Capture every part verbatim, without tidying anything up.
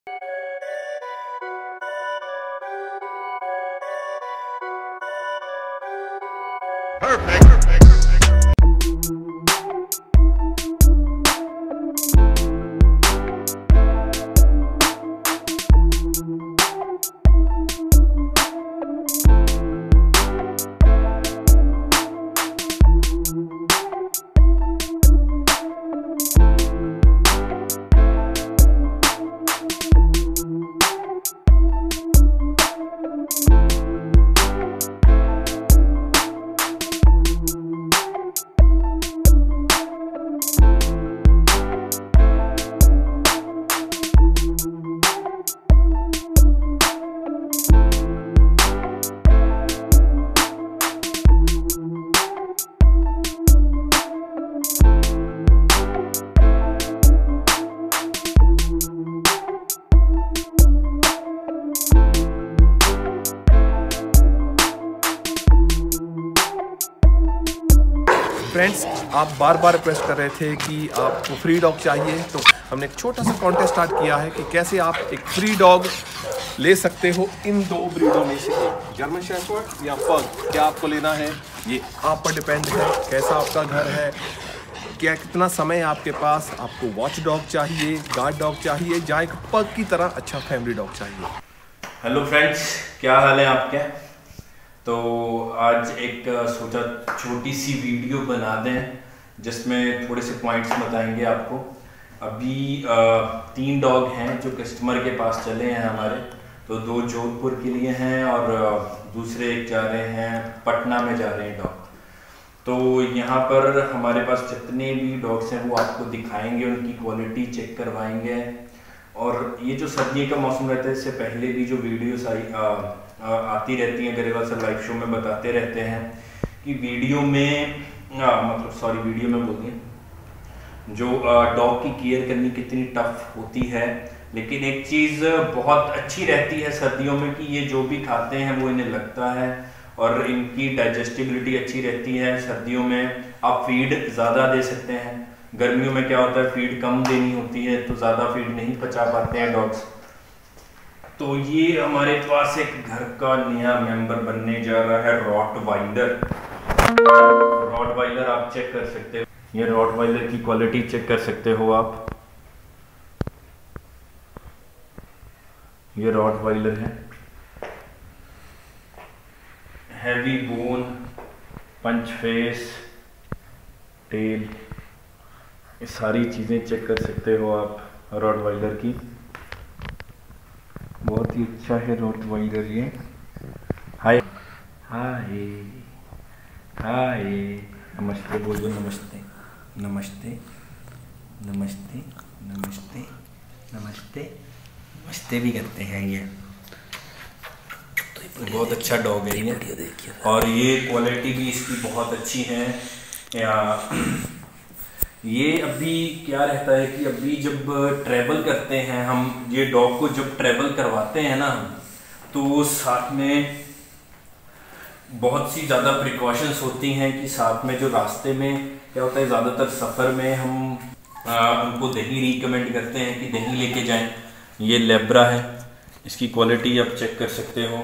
Perfect. Perfect. Friends, आप बार बार request कर रहे थे कि आपको फ्री डॉग चाहिए, तो हमने एक छोटा सा कॉन्टेस्ट स्टार्ट किया है कि कैसे आप एक फ्री डॉग ले सकते हो इन दो ब्रीडों में से एक, जर्मन शेफर्ड या पग। क्या आपको लेना है ये आप पर डिपेंड है, कैसा आपका घर है, क्या कितना समय है आपके पास, आपको वॉच डॉग चाहिए, गार्ड डॉग चाहिए, या एक पग की तरह अच्छा फैमिली डॉग चाहिए। हेलो फ्रेंड्स, क्या हाल है आपके? तो आज एक सोचा छोटी सी वीडियो बना दें जिसमें थोड़े से पॉइंट्स बताएंगे आपको। अभी आ, तीन डॉग हैं जो कस्टमर के पास चले हैं हमारे, तो दो जोधपुर के लिए हैं और दूसरे एक जा रहे हैं पटना में जा रहे हैं डॉग। तो यहाँ पर हमारे पास जितने भी डॉग्स हैं वो आपको दिखाएंगे, उनकी क्वालिटी चेक करवाएंगे। और ये जो सर्दी का मौसम रहता है, इससे पहले भी जो वीडियोस आई आ, आ, आती रहती हैं, गरेवाल सर लाइव शो में बताते रहते हैं कि वीडियो में आ, मतलब सॉरी वीडियो में बोल दिए जो डॉग की केयर करनी कितनी टफ होती है। लेकिन एक चीज़ बहुत अच्छी रहती है सर्दियों में कि ये जो भी खाते हैं वो इन्हें लगता है और इनकी डाइजेस्टिबिलिटी अच्छी रहती है। सर्दियों में आप फीड ज़्यादा दे सकते हैं, गर्मियों में क्या होता है फीड कम देनी होती है तो ज़्यादा फीड नहीं पचा पाते हैं डॉग्स। तो ये हमारे पास एक घर का नया मेंबर बनने जा रहा है, रॉटवाइलर। रॉटवाइलर आप चेक कर सकते हो, ये रॉटवाइलर की क्वालिटी चेक कर सकते हो आप। ये रॉटवाइलर है, heavy bone, punch face, tail, ये सारी चीज़ें चेक कर सकते हो आप रॉटवाइलर की। बहुत ही अच्छा है रॉटवाइलर ये। हाय हाय हाय, नमस्ते बोल दो, नमस्ते नमस्ते नमस्ते नमस्ते नमस्ते नमस्ते भी करते हैं ये। तो बहुत अच्छा डॉग है ये, और ये क्वालिटी भी इसकी बहुत अच्छी है। या ये अभी क्या रहता है कि अभी जब ट्रैवल करते हैं हम, ये डॉग को जब ट्रैवल करवाते हैं ना, तो साथ में बहुत सी ज़्यादा प्रिकॉशंस होती हैं कि साथ में जो रास्ते में क्या होता है, ज़्यादातर सफ़र में हम आ, उनको दही रिकमेंड करते हैं कि दही लेके जाएं। ये लेब्रा है, इसकी क्वालिटी आप चेक कर सकते हो।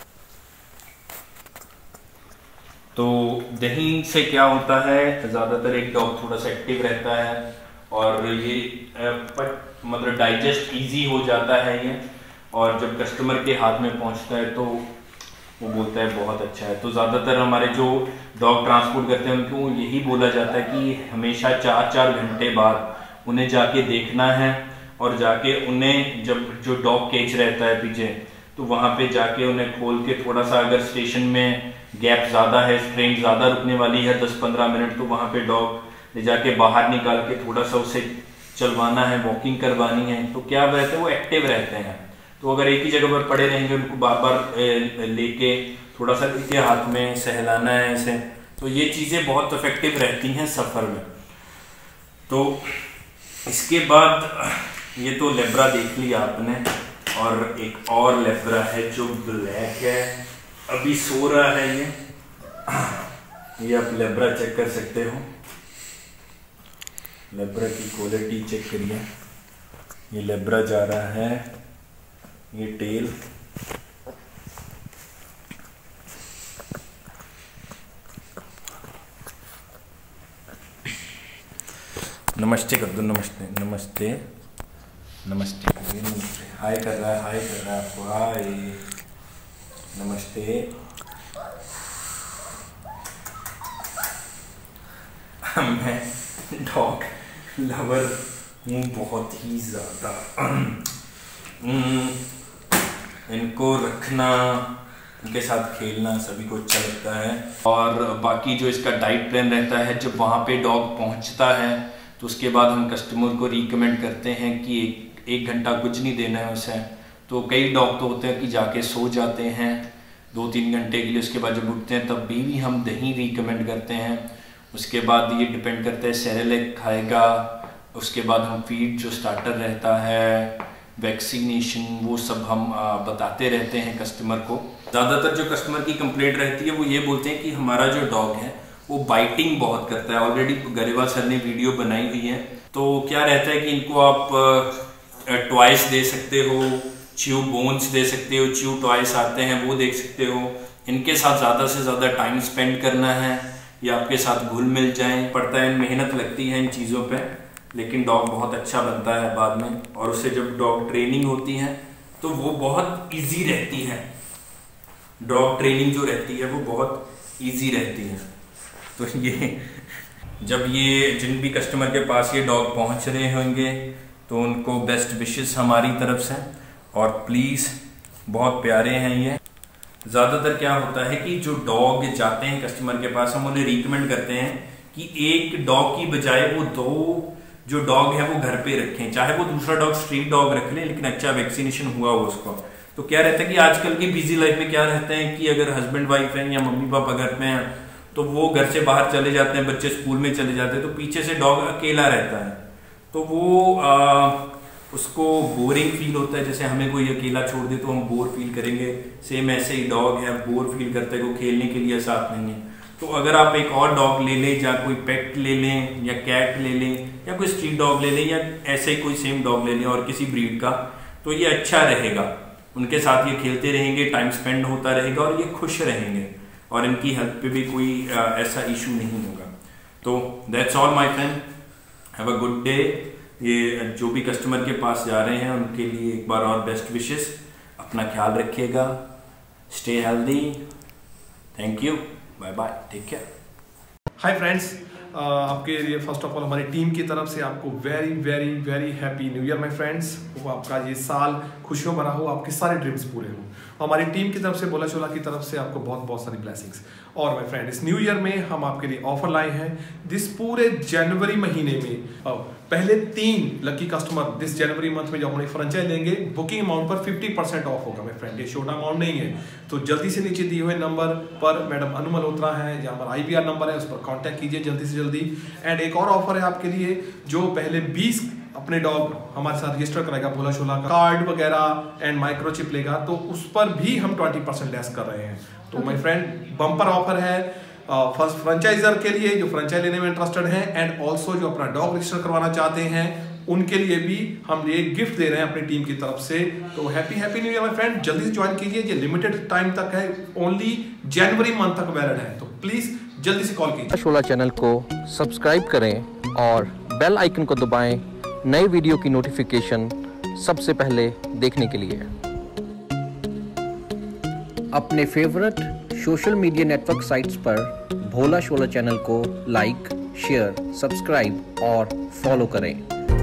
तो दही से क्या होता है, ज़्यादातर एक डॉग थोड़ा सा एक्टिव रहता है और ये पट मतलब डाइजेस्ट इजी हो जाता है ये, और जब कस्टमर के हाथ में पहुंचता है तो वो बोलता है बहुत अच्छा है। तो ज़्यादातर हमारे जो डॉग ट्रांसपोर्ट करते हैं उनको यही बोला जाता है कि हमेशा चार चार घंटे बाद उन्हें जाके देखना है, और जाके उन्हें जब जो डॉग केज रहता है पीछे, तो वहाँ पे जाके उन्हें खोल के थोड़ा सा, अगर स्टेशन में गैप ज़्यादा है, ट्रेन ज़्यादा रुकने वाली है दस पंद्रह मिनट, तो वहाँ पे डॉग ले जाके बाहर निकाल के थोड़ा सा उसे चलवाना है, वॉकिंग करवानी है। तो क्या रहते हैं वो एक्टिव रहते हैं। तो अगर एक ही जगह पर पड़े रहेंगे, उनको बार बार लेके थोड़ा सा लेके हाथ में सहलाना है इसे, तो ये चीज़ें बहुत इफेक्टिव रहती हैं सफ़र में। तो इसके बाद ये तो लेब्रा देख लिया आपने, और एक और लेब्रा है जो ब्लैक है, अभी सो रहा है ये ये आप लेब्रा चेक कर सकते हो। लेब्रा की क्वालिटी चेक करिए, ये लेब्रा जा रहा है, ये टेल। नमस्ते कर दो, नमस्ते नमस्ते नमस्ते नमस्ते। हाय कर रहा है, हाय कर रहा है आपको, हाय नमस्ते। मैं डॉग लवर हूँ बहुत ही ज़्यादा। इनको रखना, उनके साथ खेलना सभी को अच्छा लगता है। और बाकी जो इसका डाइट प्लान रहता है, जब वहाँ पे डॉग पहुँचता है तो उसके बाद हम कस्टमर को रिकमेंड करते हैं कि एक एक घंटा कुछ नहीं देना है उसे। तो कई डॉग तो होते हैं कि जाके सो जाते हैं दो तीन घंटे के लिए, उसके बाद जब उठते हैं तब भी, भी हम दही रिकमेंड करते हैं। उसके बाद ये डिपेंड करता है, सेरेलैक खाएगा, उसके बाद हम फीड जो स्टार्टर रहता है, वैक्सीनेशन, वो सब हम आ, बताते रहते हैं कस्टमर को। ज़्यादातर जो कस्टमर की कंप्लेंट रहती है वो ये बोलते हैं कि हमारा जो डॉग है वो बाइटिंग बहुत करता है। ऑलरेडी गरेवाल सर ने वीडियो बनाई हुई है। तो क्या रहता है कि इनको आप टॉयस दे सकते हो, च्यू बोन्स दे सकते हो, च्यू टॉयस आते हैं वो देख सकते हो। इनके साथ ज़्यादा से ज़्यादा टाइम स्पेंड करना है, या आपके साथ घुल मिल जाएं पड़ता है, मेहनत लगती है इन चीज़ों पे, लेकिन डॉग बहुत अच्छा बनता है बाद में। और उससे जब डॉग ट्रेनिंग होती है तो वो बहुत इजी रहती है। डॉग ट्रेनिंग जो रहती है वो बहुत इजी रहती है। तो ये जब ये जिन भी कस्टमर के पास ये डॉग पहुंच रहे होंगे तो उनको बेस्ट विशेस हमारी तरफ से। और प्लीज़, बहुत प्यारे हैं ये। ज़्यादातर क्या होता है कि जो डॉग जाते हैं कस्टमर के पास, हम उन्हें रिकमेंड करते हैं कि एक डॉग की बजाय वो दो जो डॉग है वो घर पे रखें, चाहे वो दूसरा डॉग स्ट्रीट डॉग रख लें, लेकिन अच्छा वैक्सीनेशन हुआ हो उसको। तो क्या रहता है कि आजकल की बिजी लाइफ में क्या रहता है कि अगर हस्बैंड वाइफ है या मम्मी पापा घर में हैं तो वो घर से बाहर चले जाते हैं, बच्चे स्कूल में चले जाते हैं, तो पीछे से डॉग अकेला रहता है। तो वो आ, उसको बोरिंग फील होता है, जैसे हमें कोई अकेला छोड़ दे तो हम बोर फील करेंगे। सेम ऐसे ही डॉग है, बोर फील करता है, वो खेलने के लिए साथ नहीं है। तो अगर आप एक और डॉग ले लें, या कोई पेट ले लें, या कैट ले लें, या कोई स्ट्रीट डॉग ले लें, या ऐसे ही कोई सेम डॉग ले लें और किसी ब्रीड का, तो ये अच्छा रहेगा। उनके साथ ये खेलते रहेंगे, टाइम स्पेंड होता रहेगा और ये खुश रहेंगे, और इनकी हेल्थ पे भी कोई आ, ऐसा इशू नहीं होगा। तो that's all my friend, have a good day. ये जो भी कस्टमर के पास जा रहे हैं उनके लिए एक बार और बेस्ट विशेस। अपना ख्याल रखिएगा, stay healthy, thank you, bye bye, take care. Hi friends, आपके लिए फर्स्ट ऑफ ऑल हमारी टीम की तरफ से आपको very very very happy new year my friends. वो आपका ये साल खुशियों भरा हो, आपके सारे ड्रीम्स पूरे हो। हमारी टीम की तरफ से, भोला शोला की तरफ से आपको बहुत बहुत सारी ब्लेसिंग्स। और माय फ्रेंड, इस न्यू ईयर में हम आपके लिए ऑफर लाए हैं। दिस पूरे जनवरी महीने में पहले तीन lucky customer this January month में जो हमारी फ्रेंचाइज लेंगे, बुकिंग अमाउंट पर फिफ्टी परसेंट ऑफ होगा माय फ्रेंड। ये छोटा अमाउंट नहीं है। तो जल्दी से नीचे दिए हुए नंबर पर मैडम अनु मल्होत्रा है, या हमारा आई बी आर नंबर है, उस पर कॉन्टैक्ट कीजिए जल्दी से जल्दी। एंड एक और ऑफर है आपके लिए, जो पहले बीस अपने डॉग हमारे साथ रजिस्टर कराएगा भोला शोला का, कार्ड वगैरह एंड माइक्रोचिप लेगा, तो उस पर भी हम ट्वेंटी परसेंट लेस कर रहे हैं। तो माय फ्रेंड, बम्पर ऑफर है फर्स्ट uh, फ्रेंचाइजर के लिए जो फ्रेंचाइज लेने में इंटरेस्टेड हैं, एंड ऑल्सो जो अपना डॉग रजिस्टर करवाना चाहते हैं उनके लिए भी हम ये गिफ्ट दे रहे हैं अपनी टीम की तरफ से। तो happy happy new year my friend, जल्दी से ज्वाइन कीजिए। ये लिमिटेड टाइम तक है, ओनली जनवरी मंथ तक वैलिड है, तो प्लीज जल्दी से कॉल कीजिए। शोला चैनल को सब्सक्राइब करें और बेल आइकन को दबाएं नए वीडियो की नोटिफिकेशन सबसे पहले देखने के लिए। अपने favourite social media network sites पर भोला शोला चैनल को लाइक, शेयर, सब्सक्राइब और फॉलो करें।